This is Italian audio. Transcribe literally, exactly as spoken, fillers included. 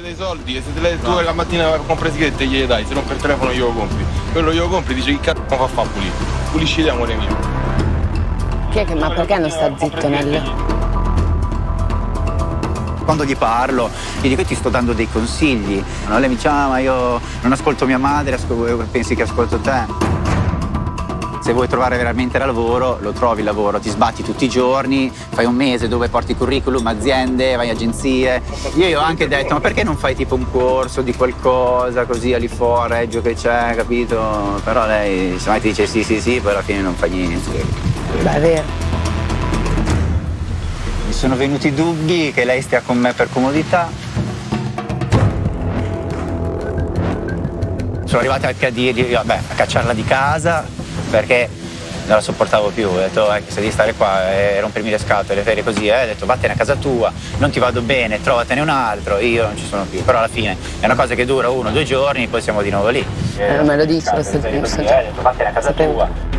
chiede i soldi e se te le, tu la mattina compri le sigarette gliele dai, se non per telefono glielo compri. Quello glielo compri, dice che cazzo fa fa pulire. Pulisci te, amore mio. Chi è che, ma perché non sta zitto Nello? Quando gli parlo, gli dico ti sto dando dei consigli. No? Lei mi dice, ah, ma io non ascolto mia madre, pensi che ascolto te. Se vuoi trovare veramente lavoro, lo trovi il lavoro, ti sbatti tutti i giorni, fai un mese dove porti curriculum, aziende, vai agenzie. Io gli ho anche detto, ma perché non fai tipo un corso di qualcosa così lì fuori, reggio che c'è, capito? Però lei se mai ti dice sì, sì, sì, poi alla fine non fa niente. Beh, è vero. Mi sono venuti dubbi che lei stia con me per comodità. Sono arrivati anche a dirgli, vabbè, a cacciarla di casa perché non la sopportavo più. Ho detto, eh, se devi stare qua e rompermi le scatole, le ferie così, eh, ho detto vattene a casa tua, non ti vado bene, trovatene un altro, io non ci sono più. Però alla fine è una cosa che dura uno o due giorni, poi siamo di nuovo lì. Eh, non me lo dici, lo stesso. Ho detto vattene a casa tua.